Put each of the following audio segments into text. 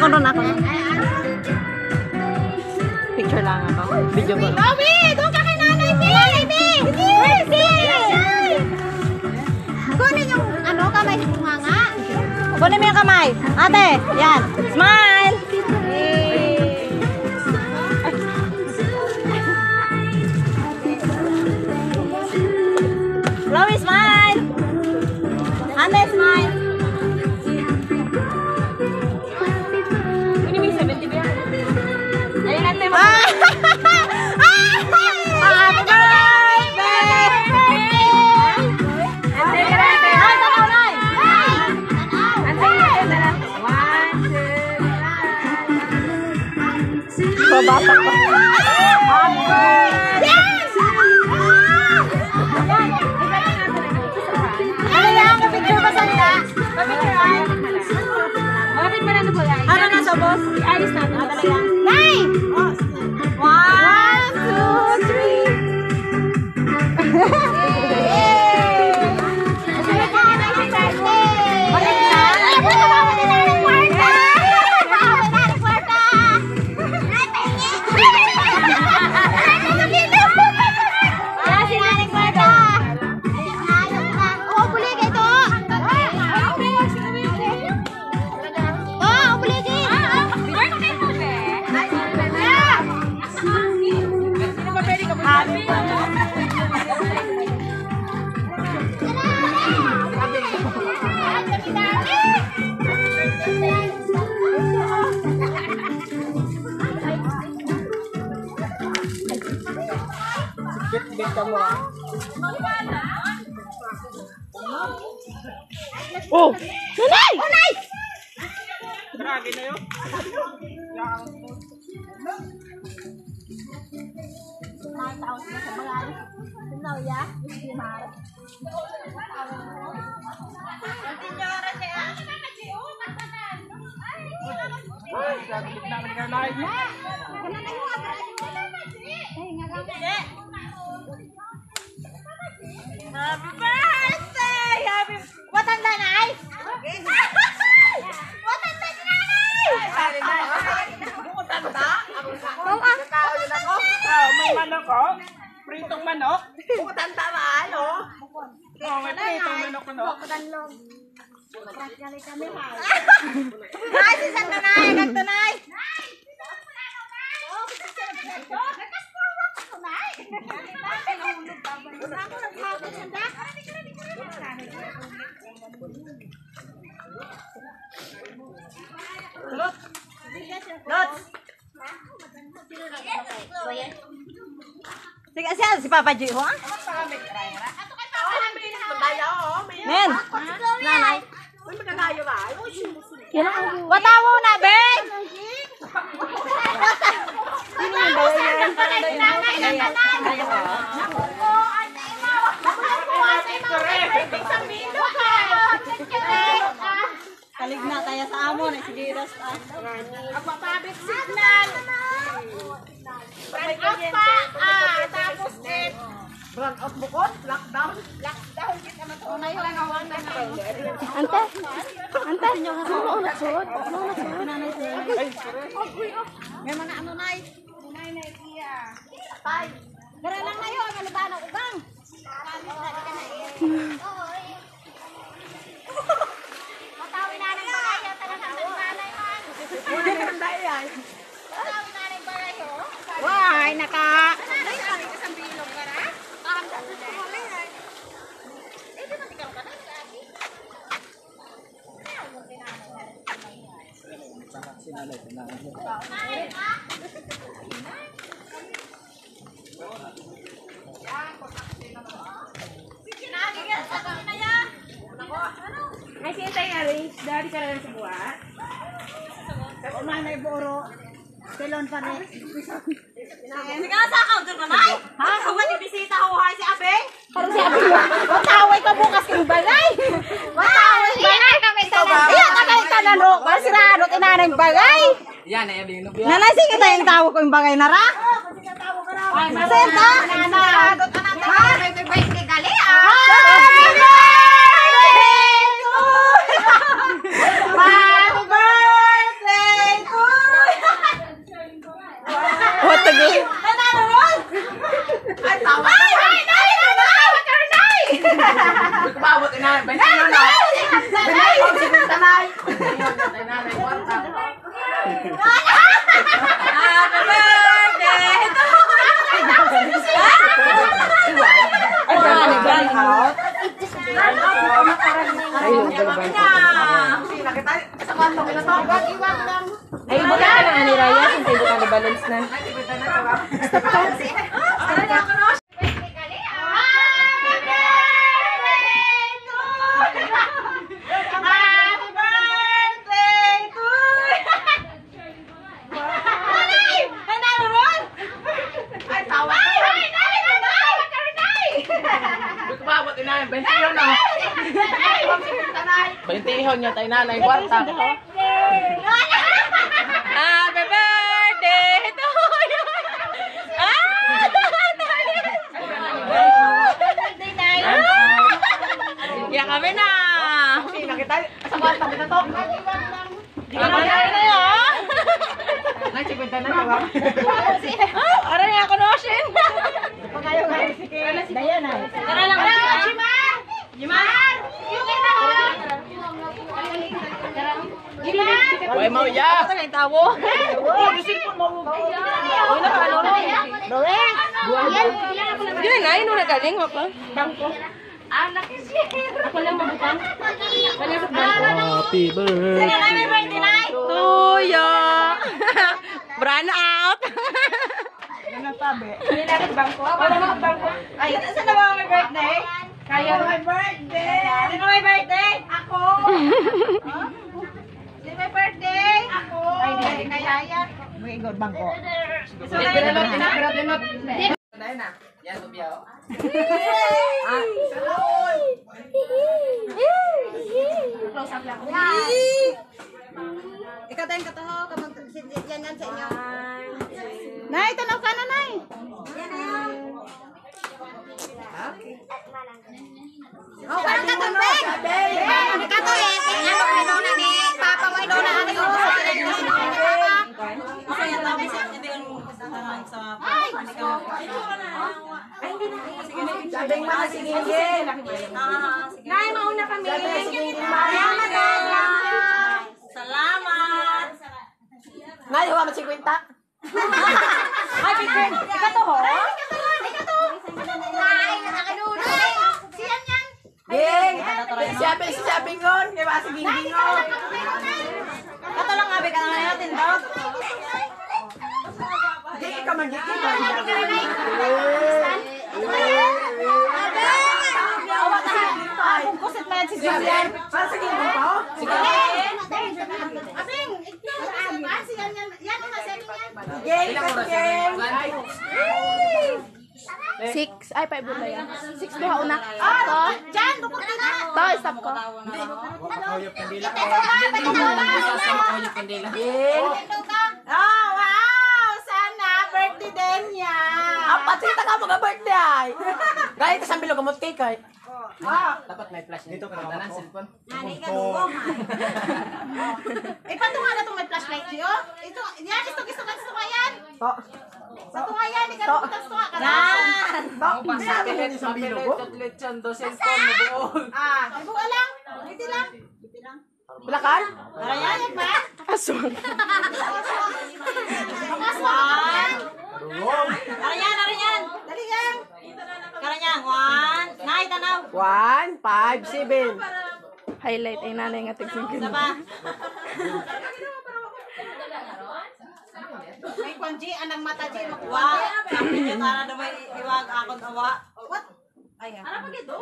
Ako nun. Picture lang ako. Video ko. Bobby! Doon ka kay nanay, Baby! Kunin yung kamay ni Bunganga. Kunin mo yung kamay. Ate, yan. Smile! Chloe, smile! Ate, smile! Kunin mo yung 70 ba yan? Ayun natin mo. Babasak pa. Yes! Ano yan? Kapicture ba sanda? Kapicture ay? Kapit ba na ito ba? Ano na sa boss? I-ayos natin. Nay! 1, 2, 3. Oh! Nanay! Nanay! Grabe na yun. Happy birthday! Watanda na ay? Watanda si nanay! Bukutanda? May manok ko. Pritong manok. Bukutanda na ano? May pritong manok ko. Ay, si Santa Nay! Agad Nay! Sige, si Papa G, ha? Men! Nanay! Watawo na, Ben! Kaligna tayo sa amo, nagsigiras pa. Public signal! Tapos it. Brand out bukod? Lockdown? Lockdown kita matunay lang awan na na. Ante! Ante! Ano nagsud? Ano nagsud? Nanay sir. May mga ano nay? Tunay na iya. Tay. Gara lang na yun, ano ba ng ugang? Matawin na ng barayo, talagang nanay man. Hindi naman tayo yan. Matawin na ng barayo. Why, naka... Nanay, kami kasang bilog ka na? Parang dito sa huli ay. Eh, di ba ikaw ka na? Ay, sintay nga rin. Dari ka lang sa buwan. Manay boro. Telon pa rin. Sige, sa ka, doon nanay! Ha? Huwag ibisita ko si Abeng? Parang si Abing mo. Mataway ka bukas yung balay. Mataway balay kami tanan. Iyan na kayo tanan o. Masirado tinanay yung bagay. Yan, ay abing no. Nanay, sige tayo yung tawag ko yung bagay na ra. Senta. Masirado tanan. Happy birthday gali ah. Happy birthday Ay, buka ka lang ani Raya, sintay buka ni balance na. Kumabot ina, 20 yun na. 20 ihon niya tayo nanay, kwarta. Happy birthday to you! Ya kami na! Nakita, sa kwarta mo na to. Kami na yun! Nagsikwenta na ka ba? Aray ako nosin! Dayan ay. Tara lang! Jimar! Jimar! Uy, mau ya. Ito na yung tawo! Yun na, yun na galing mo pa. Happy birthday. Sino na may birthday na? Tuyo! Brand out! Ay, saan na ba may birthday? Kaya may birthday. Sino may birthday? Ako. Sino may birthday? Ako. Ay, di kaya yan. May god bangko. Yan, lubiyaw. Ikaw tayong kataho. Yan yan sa inyo. Nay, tanaw ka na, Nay. Oh, parang katubig. Kato eh. Ano ko inuna ni Papa mo inuna ano yung Masaya tayo sa hindi ko sa sabing mga sige. Nay, mauna kami. Salamat. Nay, huwag mo 50. Ay, bigyan. Ika to ho? Nay, nakanuno. Siyan yan. Ging! Si Shabing ngon. Kaya ba si Gingging ngon? Kato lang nga, bigyan na natin daw. Gigi ka man, gigi ka. Ang kusit na yan si Julian. Para sa Gingging ko? Sige. Abing, siyan yan. Yan ang masabi niya. Ging! Ging! 6, ay 5 ba yan? 6 duha una. Ah, dyan, bukod ka na. To, stop ko. Oh, wow! Sana, birthday din niya. Apat sita ka mga birthday. Gaya ka sambil gamot cake ay. Dapat may flash dito ka na cellphone. Ipatunga na itong may flashlight siyo. Ito, yan, gusto ka yan. To. Sa tunga yan, ikaw butas tunga ka na. Sa akin yan isang bilogo. Ah, ibuka lang. Iti lang. Bulakan? Ayan ba? Aswang. Aswang. Arayan. Dali yan. Karanyan, 1. Nay, tanaw. 1, 5, 7. Highlight ay nanay nga tigsingkin. Isa pa. May kwanji, anang mata di Wa. makuha. Sabi niyo, tara na may iwag akong awa. What? Ay, Ano pa gito?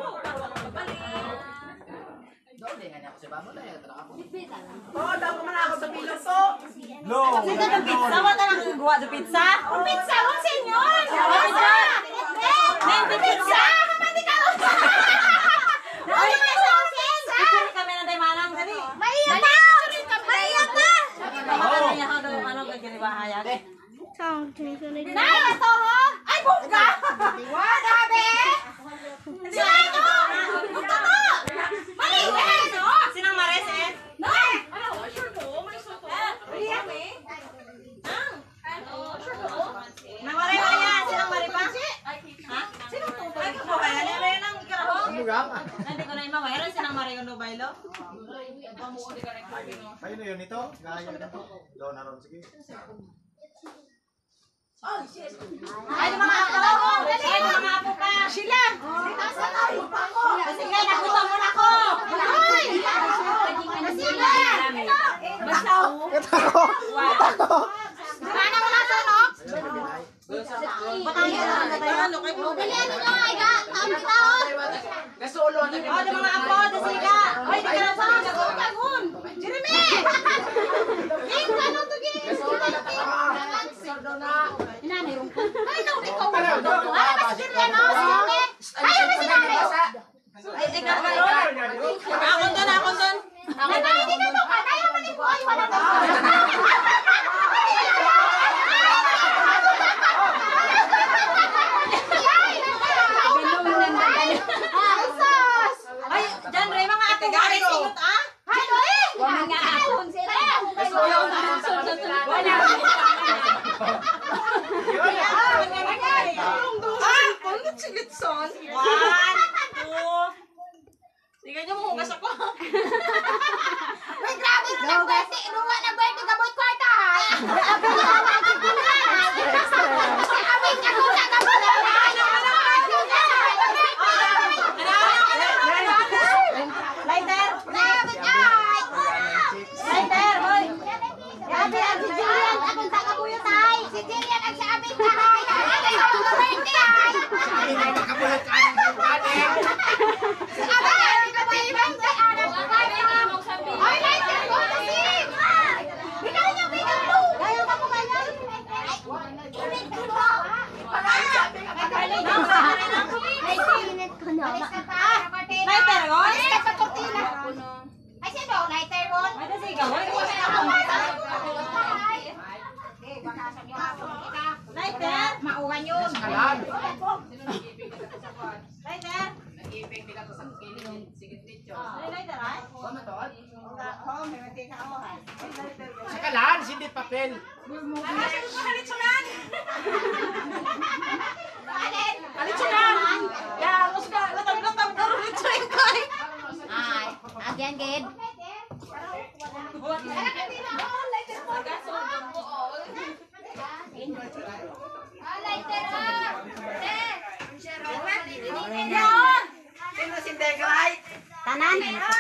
Oh, dapat man ako sa piloto. Sino ng pizza? Wala nang gawa ng pizza? ang pizza, ang senyor. Pizza. Neng, pizza! Mamati ka. Ay, pizza. Picture kami na tayo manang. Dali. Maiyak ka. Maiyak ka. Ano niya ako daw, ano ganyan ni Bahayag? Nay, ito ho. Ay, bungga. What, habi? Sila ito. Ito to. Maliit. Sinang Mares eh? Nay. Nang Mares pa yan, sinang Mares pa? Ha? Sino to? Ay, ko ba yan? Ano yan ang ikaraho? Hindi ko na yung mawala. Sinang Mares yung Nubaylo? Ayun na yun ito. Gaya na ito. Daw na ron. Sige. Ay, yung mga apo. Ay, yung mga apo pa. Sila. Kasi kaya nagutom mo na ko. Ay! Sila. Basta. Mana mo na sunog? Bilihan nyo, ay ga. Taon kita o. Gasulo na O, yung mga apo, dasiga. Ay, di ka na sa Jeremy! King, ano to, King? Inanay rong ko. Ay, no, ikaw. Ay, mas Jeremy, no? Jeremy. Ay, mas Jeremy. Ay, ikaw ka ron. Akon doon, akon doon. Nanay, hindi ka to. Kaya naman yung boy. Wala na. Ay, sus! Ay, dyan, Ray, mga apo ka rin singot, ah. Ay, Noy! Waman nga ahon sila. Wala. Ah, kung sigit son. 1, 2. Tingnan niyo, mahugas ako. May grabe na nag-birthday. Inuwa na birthday ka boy kwarta. Abay ka ko na ka pala. Lighter. Lighter, boy. Grabe ang si Jillian. Akong taga-buyo tay. Si Jillian ang sa aming tahay. Ay, ang birthday. Si Abay, ang birthday. Ay, lighter ko na si. Ikaw niyo, binalo. Ayaw ka mo ganyan. Lighter, Ron? Ay, sino? Lighter ko? Ay, dasiga. Lighter. Mauhan yun. Lighter. Ay, lighter, ay? Sakalan, hindi papel. Alitsunan. Ya, mas ka. Latag-latag ka rin ito yung kay. Ay, again, Gid. Sino si Degray? Tanan.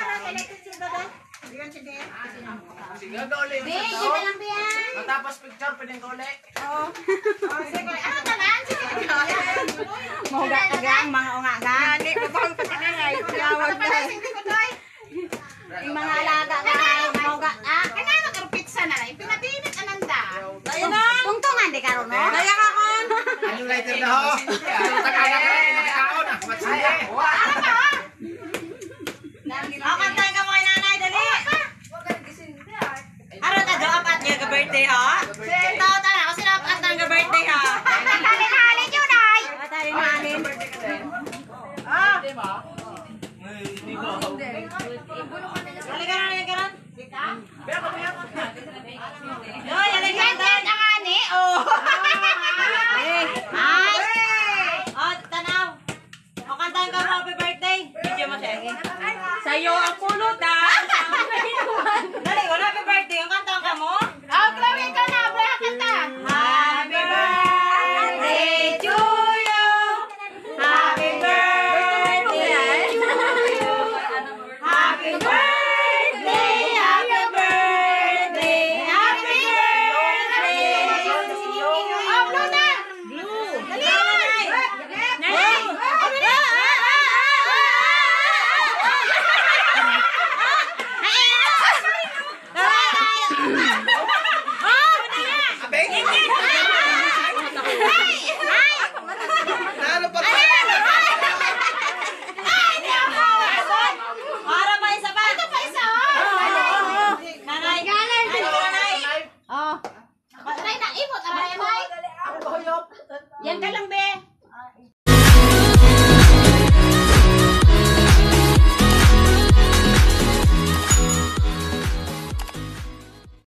Sige, dole. Big, kita lang biyan. Matapos picture, pwedeng dole. Ano tanan? Mahuga ka gang, mga unga gang. Hindi, mabahang patinangay. Yawag na. Yung mga alaga ka ay mahuga. Ah, kanano kang pizza na lang. Pinabinit ananda. Daya na. Tungtungan di karon no? Daya ka kon. Anong lighter na ho? Takaya ka rin, makakaon ah. Matsili. O, kantahin ka mo kay nanay, dali. Aron na doon apat niya ka-birthday, ha? Tao, tala, ako sila apat ng ka-birthday, ha? Halin yun ay. Matali na alin. Halika na, halika na. Yoy, halika na. Yan ang ani. Oh. Ay! O, tanaw. O, kantahin ka mo, happy birthday. Video mo siya. Sa'yo ang pulutan. Dali, wala happy birthday. Ang kantahan ka mo? Oh, Chloe, ikaw na. Bra, kanta. Happy birthday to you. Happy birthday to you. Happy birthday, happy birthday, happy birthday to you. Oh, blue na. Blue. Dali, nanay. Nanay. Para pa isa pa. Ito pa isa. Nanay. Nanay. Oh. Aray na, imot. Aray, may. Yan ka lang, be.